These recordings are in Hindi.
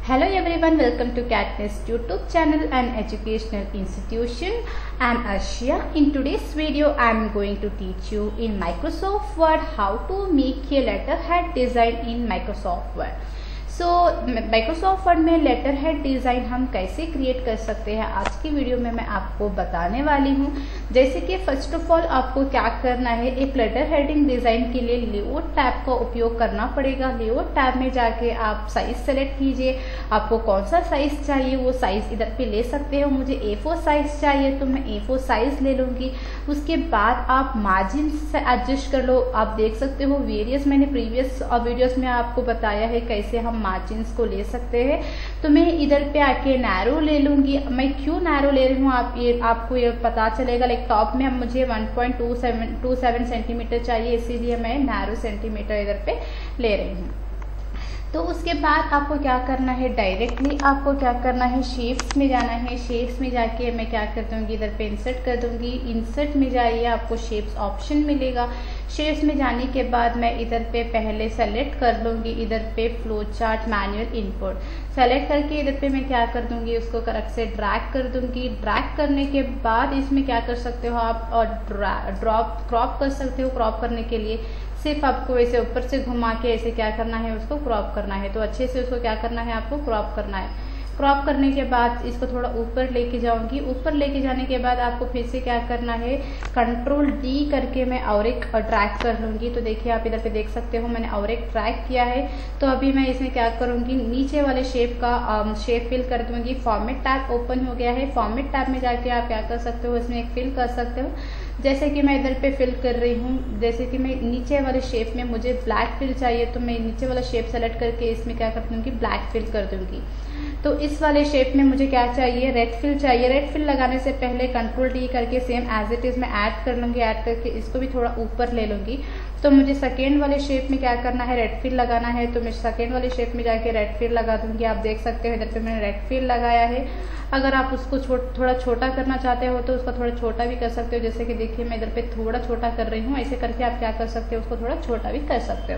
Hello everyone, welcome to CatNest YouTube channel and educational institution. I am Arshia. In today's video, I am going to teach you in Microsoft Word how to make a letterhead design in Microsoft Word. Microsoft Word में लेटर हेड डिज़ाइन हम कैसे क्रिएट कर सकते हैं आज की वीडियो में मैं आपको बताने वाली हूं। जैसे कि फर्स्ट ऑफ ऑल आपको क्या करना है, एक लेटर हेडिंग डिज़ाइन के लिए लेआउट टैब का उपयोग करना पड़ेगा। लेआउट टैब में जाके आप साइज सेलेक्ट कीजिए, आपको कौन सा साइज चाहिए वो साइज इधर पे ले सकते हो। मुझे A4 साइज चाहिए तो मैं A4 साइज ले लूँगी। उसके बाद आप मार्जिन से एडजस्ट कर लो। आप देख सकते हो वेरियस मैंने प्रीवियस वीडियोस में आपको बताया है कैसे हम मार्जिन्स को ले सकते हैं। तो मैं इधर पे आके नैरो ले लूँगी। मैं क्यों नैरो ले रही हूँ आपको ये पता चलेगा। लाइक टॉप में अब मुझे 1.27 सेंटीमीटर चाहिए, इसीलिए मैं नैरो सेंटीमीटर इधर पे ले रही हूँ। तो उसके बाद आपको क्या करना है, डायरेक्टली आपको क्या करना है, शेप्स में जाना है। शेप्स में जाके मैं क्या कर दूँगी, इधर पे इंसर्ट कर दूँगी। इंसर्ट में जाइए, आपको शेप्स ऑप्शन मिलेगा। शेप्स में जाने के बाद मैं इधर पे पहले सेलेक्ट कर लूँगी, इधर पे flow chart manual input select करके इधर पे मैं क्या कर दूँगी, उसको करेक्ट से ड्रैग कर दूँगी। ड्रैग करने के बाद इसमें क्या कर सकते हो आप, और क्रॉप कर सकते हो। क्रॉप करने के लिए सिर्फ आपको ऐसे ऊपर से घुमा के ऐसे क्या करना है, उसको क्रॉप करना है। तो अच्छे से उसको क्या करना है, आपको क्रॉप करना है। क्रॉप करने के बाद इसको थोड़ा ऊपर लेके जाऊंगी। ऊपर लेके जाने के बाद आपको फिर से क्या करना है, कंट्रोल D करके मैं और एक ड्रैग कर लूँगी। तो देखिए आप इधर पे देख सकते हो मैंने और एक ड्रैग किया है। तो अभी मैं इसमें क्या करूँगी, नीचे वाले शेप का शेप फिल कर दूँगी। फॉर्मेट टैब ओपन हो गया है। फॉर्मेट टैब में जाके आप क्या कर सकते हो, इसमें एक फिल कर सकते हो। जैसे कि मैं इधर पे फिल कर रही हूँ। जैसे कि मैं नीचे वाले शेप में मुझे ब्लैक फिल चाहिए तो मैं नीचे वाला शेप सेलेक्ट करके इसमें क्या कर दूँगी, ब्लैक फिल कर दूँगी। तो इस वाले शेप में मुझे क्या चाहिए, रेड फिल चाहिए। रेड फिल लगाने से पहले कंट्रोल D करके सेम एज इट इज़ मैं ऐड कर लूँगी। ऐड करके इसको भी थोड़ा ऊपर ले लूँगी। तो मुझे सेकेंड वाले शेप में क्या करना है, रेड फिल लगाना है। तो मैं सेकेंड वाले शेप में जाके रेड फिल लगा दूँगी। आप देख सकते हो इधर पे मैंने रेड फिल लगाया है। अगर आप उसको थोड़ा छोटा करना चाहते हो तो उसका थोड़ा छोटा भी कर सकते हो। जैसे कि देखिए मैं इधर पे थोड़ा छोटा कर रही हूँ। ऐसे करके आप क्या कर सकते हो, उसको थोड़ा छोटा भी कर सकते हो।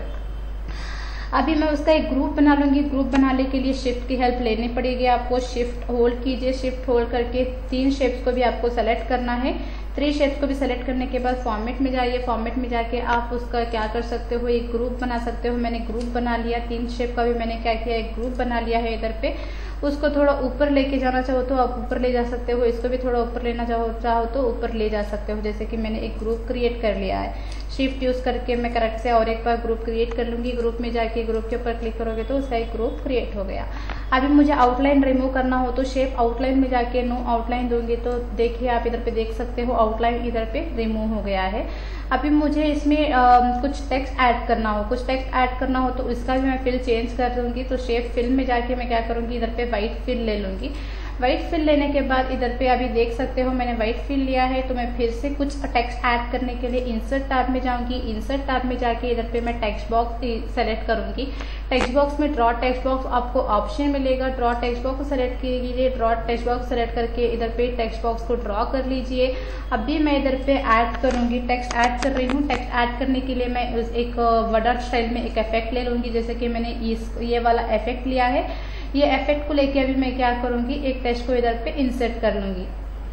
अभी मैं उसका एक ग्रुप बना लूँगी। ग्रुप बनाने के लिए शिफ्ट की हेल्प लेनी पड़ेगी आपको। शिफ्ट होल्ड कीजिए। शिफ्ट होल्ड करके 3 शेप्स को भी आपको सेलेक्ट करना है। 3 शेप्स को भी सेलेक्ट करने के बाद फॉर्मेट में जाइए। फॉर्मेट में जाके आप उसका क्या कर सकते हो, एक ग्रुप बना सकते हो। मैंने ग्रुप बना लिया। 3 शेप का भी मैंने क्या किया, एक ग्रुप बना लिया है। इधर पे उसको थोड़ा ऊपर लेके जाना चाहो तो आप ऊपर ले जा सकते हो। इसको भी थोड़ा ऊपर लेना चाहो तो ऊपर ले जा सकते हो। जैसे कि मैंने एक ग्रुप क्रिएट कर लिया है। शिफ्ट यूज़ करके मैं करेक्ट से और एक बार ग्रुप क्रिएट कर लूँगी। ग्रुप में जाके ग्रुप के ऊपर क्लिक करोगे तो उसका एक ग्रुप क्रिएट हो गया। अभी मुझे आउटलाइन रिमूव करना हो तो शेप आउटलाइन में जाके नो आउटलाइन दूंगी। तो देखिए आप इधर पे देख सकते हो आउटलाइन इधर पे रिमूव हो गया है। अभी मुझे इसमें कुछ टेक्स्ट ऐड करना हो, तो इसका भी मैं फिल चेंज कर दूंगी। तो शेप फिल में जाके मैं क्या करूँगी, इधर पे वाइट फिल ले लूँगी। वाइट फिल लेने के बाद इधर पे अभी देख सकते हो मैंने वाइट फिल लिया है। तो मैं फिर से कुछ टेक्स्ट ऐड करने के लिए इंसर्ट टैब में जाऊंगी। इंसर्ट टैब में जाके इधर पे मैं टेक्स्ट बॉक्स सेलेक्ट करूंगी। टेक्स्ट बॉक्स में ड्रॉ टेक्स्ट बॉक्स आपको ऑप्शन मिलेगा। ड्रॉ टेक्स्ट बॉक्स को सेलेक्ट कीजिए। ड्रॉ टेक्स्ट बॉक्स सेलेक्ट करके इधर पे टेक्स्ट बॉक्स को ड्रॉ कर लीजिए। अभी मैं इधर पे ऐड करूंगी, टेक्स्ट ऐड कर रही हूँ। टेक्स्ट ऐड करने के लिए मैं एक वर्ड आर्ट स्टाइल में एक इफेक्ट ले लूँगी। जैसे कि मैंने ये वाला इफेक्ट लिया है। ये इफेक्ट को लेके अभी मैं क्या करूँगी, एक टेक्स्ट को इधर पे इंसर्ट कर लूँगी।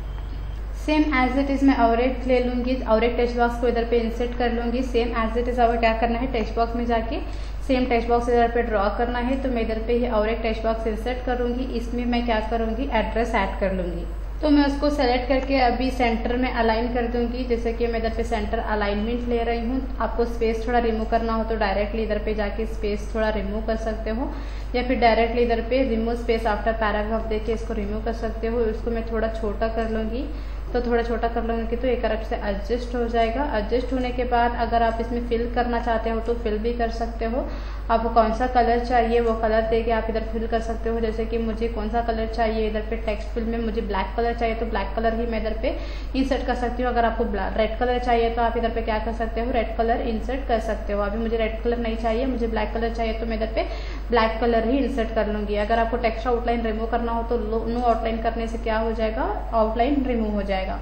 सेम एज इट इज़ मैं और एक ले लूँगी और एक टेक्स्ट बॉक्स को इधर पे इंसर्ट कर लूँगी। सेम एज इट इज़ अब क्या करना है, टेक्स्ट बॉक्स में जाके सेम टेक्स्ट बॉक्स इधर पे ड्रॉ करना है। तो मैं इधर पे ही और एक टेक्स्ट बॉक्स इंसर्ट करूँगी। इसमें मैं क्या करूँगी, एड्रेस ऐड कर लूँगी। तो मैं उसको सेलेक्ट करके अभी सेंटर में अलाइन कर दूंगी। जैसे कि मैं इधर पे सेंटर अलाइनमेंट ले रही हूँ। आपको स्पेस थोड़ा रिमूव करना हो तो डायरेक्टली इधर पे जाके स्पेस थोड़ा रिमूव कर सकते हो, या फिर डायरेक्टली इधर पे रिमूव स्पेस आफ्टर पैराग्राफ देके इसको रिमूव कर सकते हो। इसको मैं थोड़ा छोटा कर लूँगी। तो थोड़ा छोटा कर लूँगी तो एक करेक्ट से एडजस्ट हो जाएगा। एडजस्ट होने के बाद अगर आप इसमें फिल करना चाहते हो तो फिल भी कर सकते हो। आपको कौन सा कलर चाहिए वो कलर देके आप इधर फिल कर सकते हो। जैसे कि मुझे कौन सा कलर चाहिए, इधर पे टेक्स्ट फिल में मुझे ब्लैक कलर चाहिए तो ब्लैक कलर ही मैं इधर पे इंसर्ट कर सकती हूँ। अगर आपको रेड कलर चाहिए तो आप इधर पे क्या कर सकते हो, रेड कलर इंसर्ट कर सकते हो। अभी मुझे रेड कलर नहीं चाहिए, मुझे ब्लैक कलर चाहिए तो मैं इधर पे ब्लैक कलर ही इंसर्ट कर लूँगी। अगर आपको टेक्स्ट आउटलाइन रिमूव करना हो तो नो आउटलाइन करने से क्या हो जाएगा, आउटलाइन रिमूव हो जाएगा।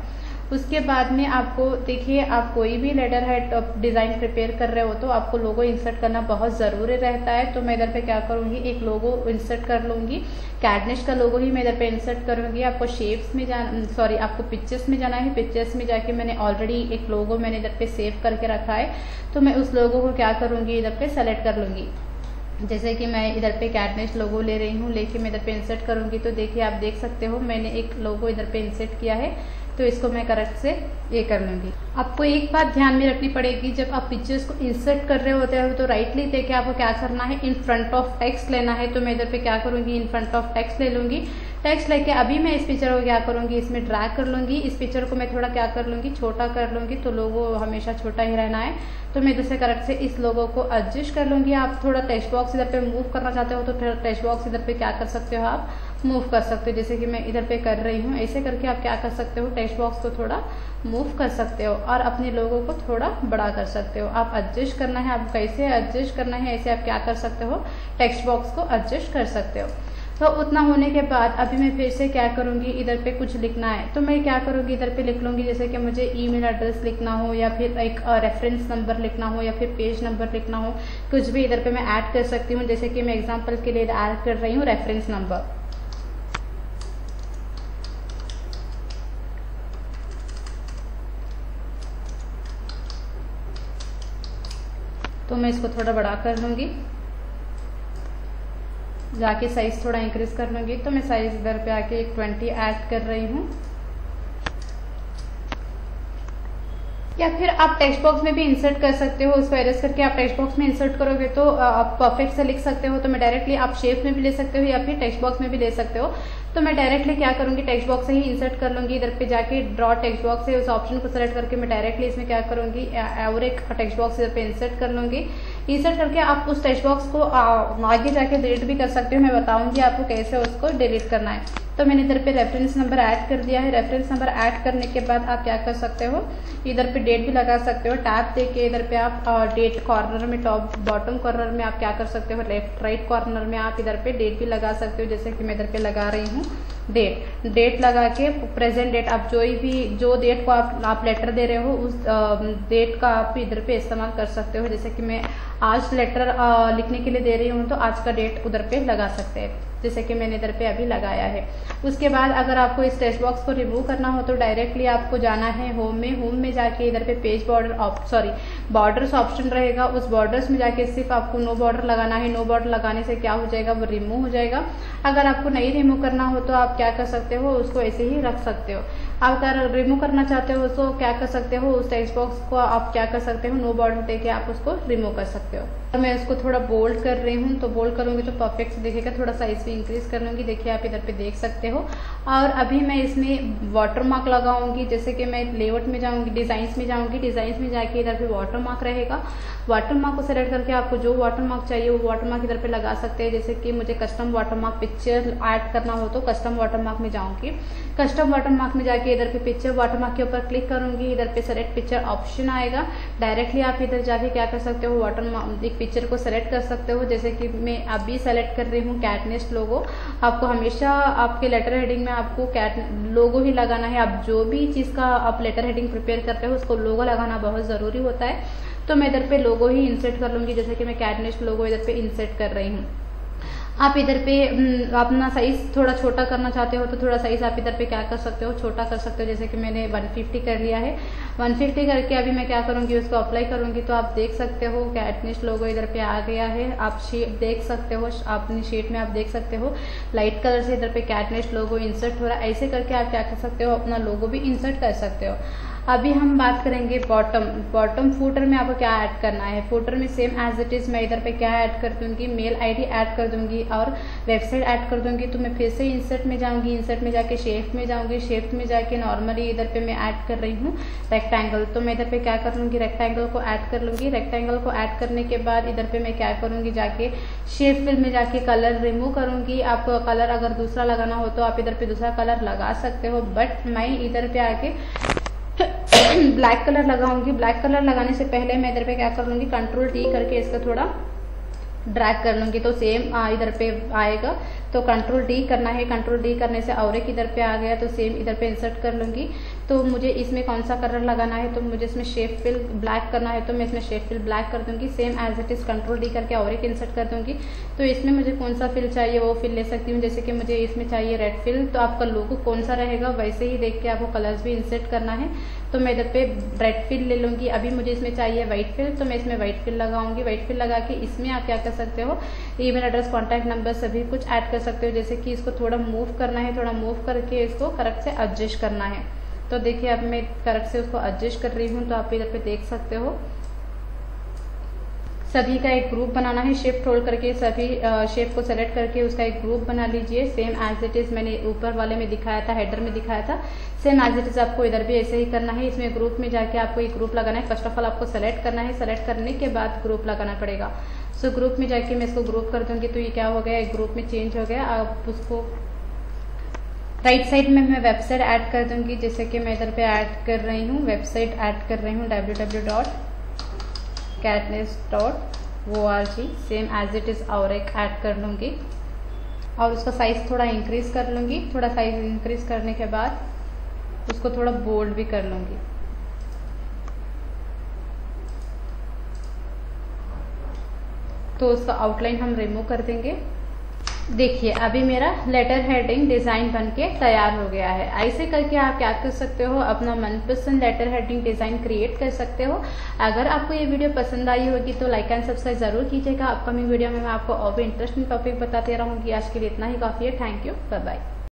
उसके बाद में आपको देखिए, आप कोई भी लेटर हेड डिज़ाइन प्रिपेयर कर रहे हो तो आपको लोगो इंसर्ट करना बहुत ज़रूरी रहता है। तो मैं इधर पे क्या करूँगी, एक लोगो इंसर्ट कर लूँगी। कैटनिश का लोगो ही मैं इधर पे इंसर्ट करूँगी। आपको शेप्स में जाना, आपको पिक्चर्स में जाना है। पिक्चर्स में जाके मैंने ऑलरेडी एक लोगो मैंने इधर पे सेव करके रखा है, तो मैं उस लोगो को क्या करूँगी, इधर पे सेलेक्ट कर लूँगी। जैसे कि मैं इधर पे कैटनिश लोगो ले रही हूँ, लेके मैं इधर पे इंसर्ट करूँगी। तो देखिए आप देख सकते हो मैंने एक लोगो इधर पे इंसर्ट किया है, तो इसको मैं करेक्ट से ये कर लूँगी। आपको एक बात ध्यान में रखनी पड़ेगी, जब आप पिक्चर्स को इंसर्ट कर रहे होते हो तो राइटली देखिए आपको क्या करना है, इन फ्रंट ऑफ टेक्स्ट लेना है। तो मैं इधर पे क्या करूँगी, इन फ्रंट ऑफ टेक्स्ट ले लूँगी। टेक्स्ट लेके अभी मैं इस पिक्चर को क्या करूँगी, इसमें ड्रैग कर लूँगी। इस पिक्चर को मैं थोड़ा क्या कर लूँगी, छोटा कर लूँगी। तो लोगो हमेशा छोटा ही रहना है, तो मैं दूसरे करेक्ट से इस लोगो को एडजस्ट कर लूँगी। आप थोड़ा टेक्स्ट बॉक्स इधर पे मूव करना चाहते हो तो टेक्स्ट बॉक्स इधर पे क्या कर सकते हो, आप मूव कर सकते हो। जैसे कि मैं इधर पे कर रही हूँ, ऐसे करके आप क्या कर सकते हो, टेक्स्ट बॉक्स को थोड़ा मूव कर सकते हो और अपने लोगों को थोड़ा बड़ा कर सकते हो। आप एडजस्ट करना है, आप कैसे एडजस्ट करना है ऐसे आप क्या कर सकते हो, टेक्स्ट बॉक्स को एडजस्ट कर सकते हो। तो उतना होने के बाद अभी मैं फिर से क्या करूँगी, इधर पे कुछ लिखना है तो मैं क्या करूँगी, इधर पे लिख लूँगी। जैसे कि मुझे ईमेल एड्रेस लिखना हो या फिर एक रेफरेंस नंबर लिखना हो या फिर पेज नंबर लिखना हो, कुछ भी इधर पे मैं ऐड कर सकती हूँ। जैसे कि मैं एग्जांपल के लिए ऐड कर रही हूँ रेफरेंस नंबर। तो मैं इसको थोड़ा बड़ा कर लूँगी, जाके साइज थोड़ा इंक्रीज कर लूँगी। तो मैं साइज इधर पे आके एक 20 ऐड कर रही हूँ। या फिर आप टेक्स्ट बॉक्स में भी इंसर्ट कर सकते हो, उसको एरेज करके आप टेक्स्ट बॉक्स में इंसर्ट करोगे तो आप परफेक्ट से लिख सकते हो। तो मैं डायरेक्टली आप शेप में भी ले सकते हो या फिर टेक्स्ट बॉक्स में भी ले सकते हो। तो मैं डायरेक्टली क्या करूँगी, टेक्स्ट बॉक्स से ही इंसर्ट कर लूँगी। इधर पे जाके ड्रॉ टेक्स्ट बॉक्स है, उस ऑप्शन को सेलेक्ट करके मैं डायरेक्टली इसमें क्या करूँगी, और एक टेक्स्ट बॉक्स इधर पे इंसर्ट कर लूँगी। इंसर्ट करके आप उस टेक्स्ट बॉक्स को आगे जाके डिलीट भी कर सकते हो। मैं बताऊँगी आपको कैसे उसको डिलीट करना है। तो मैंने इधर पे रेफरेंस नंबर ऐड कर दिया है। रेफरेंस नंबर ऐड करने के बाद आप क्या कर सकते हो, इधर पे डेट भी लगा सकते हो। टैब देके इधर पे आप डेट कॉर्नर में, टॉप बॉटम कॉर्नर में आप क्या कर सकते हो, लेफ्ट राइट कॉर्नर में आप इधर पे डेट भी लगा सकते हो। जैसे कि मैं इधर पे लगा रही हूँ डेट लगा के प्रेजेंट डेट, आप जो डेट को आप लेटर दे रहे हो उस डेट का आप इधर पे इस्तेमाल कर सकते हो। जैसे कि मैं आज लेटर लिखने के लिए दे रही हूँ तो आज का डेट उधर पे लगा सकते हैं, जैसे कि मैंने इधर पे अभी लगाया है। उसके बाद अगर आपको इस टेक्स्ट बॉक्स को रिमूव करना हो तो डायरेक्टली आपको जाना है होम में जाके इधर पे पेज बॉर्डर्स ऑप्शन रहेगा। उस बॉर्डर्स में जाके सिर्फ आपको नो बॉर्डर लगाना है। नो बॉर्डर लगाने से क्या हो जाएगा, वो रिमूव हो जाएगा। अगर आपको नहीं रिमूव करना हो तो आप क्या कर सकते हो, उसको ऐसे ही रख सकते हो। आप अगर रिमूव करना चाहते हो तो क्या कर सकते हो, उस टेक्स्ट बॉक्स को आप क्या कर सकते हो, नो बॉर्डर देके आप उसको रिमूव कर सकते हो। और मैं उसको थोड़ा बोल्ड कर रही हूँ, तो बोल्ड करूँगी तो परफेक्ट से दिखेगा। थोड़ा साइज भी इंक्रीज कर लूँगी, देखिए आप इधर पे देख सकते हो। और अभी मैं इसमें वाटर मार्क लगाऊंगी। जैसे कि मैं लेआउट में जाऊँगी, डिज़ाइंस में जाऊँगी। डिज़ाइंस में जाके इधर पे वाटर मार्क रहेगा। वाटर मार्क को सेलेक्ट करके आपको जो वाटर मार्क चाहिए वो वाटर मार्क इधर पे लगा सकते हैं। जैसे कि मुझे custom watermark picture add करना हो तो कस्टम वाटर मार्क में जाऊँगी। कस्टम वाटर मार्क में जाके इधर पे पिक्चर वाटर मार्क के ऊपर क्लिक करूँगी। इधर पे सेलेक्ट पिक्चर ऑप्शन आएगा। डायरेक्टली आप इधर जाके क्या कर सकते हो, वाटर मार्क एक पिक्चर को सेलेक्ट कर सकते हो। जैसे कि मैं अभी सेलेक्ट कर रही हूँ कैटनिश लोगो। आपको हमेशा आपके लेटर हेडिंग में आपको कैट लोगो ही लगाना है। आप जो भी चीज़ का आप लेटर हेडिंग प्रिपेयर करते हो उसको लोगो लगाना बहुत ज़रूरी होता है। तो मैं इधर पे लोगो ही इंसर्ट कर लूँगी। जैसे कि मैं कैटनिश लोगो इधर पे इंसर्ट कर रही हूँ। आप इधर पे अपना साइज थोड़ा छोटा करना चाहते हो तो थोड़ा साइज आप इधर पे क्या कर सकते हो, छोटा कर सकते हो। जैसे कि मैंने 150 कर लिया है। 150 करके अभी मैं क्या करूँगी, उसको अप्लाई करूँगी। तो आप देख सकते हो कैटनिश लोगो इधर पे आ गया है। आप शीट देख सकते हो, अपनी शीट में आप देख सकते हो लाइट कलर से इधर पे कैटनिश लोगो इंसर्ट हो रहा है। ऐसे करके आप क्या कर सकते हो, अपना लोगो भी इंसर्ट कर सकते हो। अभी हम बात करेंगे बॉटम फूटर में आपको क्या ऐड करना है। फूटर में सेम एज इट इज़ मैं इधर पे क्या ऐड कर दूंगी, मेल आईडी ऐड कर दूंगी और वेबसाइट ऐड कर दूंगी। तो मैं फिर से इंसर्ट में जाऊंगी। इंसर्ट में जाके शेप में जाऊंगी। शेप में जाके नॉर्मली इधर पे मैं ऐड कर रही हूँ रेक्टेंगल। तो मैं इधर पे क्या कर लूँगी, रेक्टेंगल को ऐड कर लूँगी। रेक्टेंगल को ऐड करने के बाद इधर पे मैं क्या करूँगी, जाके शेप फिल में जाके कलर रिमूव करूँगी। आपको कलर अगर दूसरा लगाना हो तो आप इधर पे दूसरा कलर लगा सकते हो, बट मैं इधर पे आके ब्लैक कलर लगाऊंगी। ब्लैक कलर लगाने से पहले मैं इधर पे क्या कर लूँगी, कंट्रोल टी करके इसका थोड़ा ड्रैग कर लूँगी तो सेम इधर पे आएगा। तो कंट्रोल डी करना है। कंट्रोल डी करने से और एक इधर पे आ गया तो सेम इधर पे इंसर्ट कर लूँगी। तो मुझे इसमें कौन सा कलर लगाना है, तो मुझे इसमें शेप फिल ब्लैक करना है, तो मैं इसमें शेप फिल ब्लैक कर दूंगी। Same as it is control D करके और एक इंसर्ट कर दूंगी। तो इसमें मुझे कौन सा फिल चाहिए वो फिल ले सकती हूँ। जैसे कि मुझे इसमें चाहिए रेड फिल, तो आपका लोगो कौन सा रहेगा वैसे ही देख के आपको कलर्स भी इंसर्ट करना है। तो मैं इधर पे रेड फिल ले लूँगी। अभी मुझे इसमें चाहिए व्हाइट फिल, तो मैं इसमें व्हाइट फिल लगाऊंगी। व्हाइट फिल लगा के इसमें आप क्या कर सकते हो, ईमेल एड्रेस, कॉन्टैक्ट नंबर सभी कुछ ऐड कर सकते हो। जैसे कि इसको थोड़ा मूव करना है, थोड़ा मूव करके इसको करेक्ट से एडजस्ट करना है। तो देखिए अब मैं करेक्ट से उसको एडजस्ट कर रही हूँ। तो आप इधर पे देख सकते हो सभी का एक ग्रुप बनाना है। शिफ्ट होल्ड करके सभी शेप को सेलेक्ट करके उसका एक ग्रुप बना लीजिए। सेम एज इट इज मैंने ऊपर वाले में दिखाया था, हेडर में दिखाया था, सेम एज इट इज आपको इधर भी ऐसे ही करना है। इसमें ग्रुप में जाके आपको एक ग्रुप लगाना है। फर्स्ट ऑफ ऑल आपको सेलेक्ट करना है, सेलेक्ट करने के बाद ग्रुप लगाना पड़ेगा। सो ग्रुप में जाके मैं इसको ग्रुप कर दूंगी। तो ये क्या हो गया, एक ग्रुप में चेंज हो गया। आप उसको राइट साइड में मैं वेबसाइट ऐड कर दूंगी। जैसे कि मैं इधर पे ऐड कर रही हूँ, वेबसाइट ऐड कर रही हूँ www.catness.org। Same as it is और एक ऐड कर लूँगी और उसका साइज थोड़ा इंक्रीज कर लूँगी। थोड़ा साइज इंक्रीज करने के बाद उसको थोड़ा बोल्ड भी कर लूँगी। तो उसका आउटलाइन हम रिमूव कर देंगे। देखिए अभी मेरा लेटर हेडिंग डिज़ाइन बनके तैयार हो गया है। ऐसे करके आप क्या कर सकते हो, अपना मनपसंद लेटर हेडिंग डिज़ाइन क्रिएट कर सकते हो। अगर आपको ये वीडियो पसंद आई होगी तो लाइक एंड सब्सक्राइब जरूर कीजिएगा। अपकमिंग वीडियो में मैं आपको और भी इंटरेस्टिंग टॉपिक बताते रहूँगी। आज के लिए इतना ही काफ़ी है। Thank you, bye bye.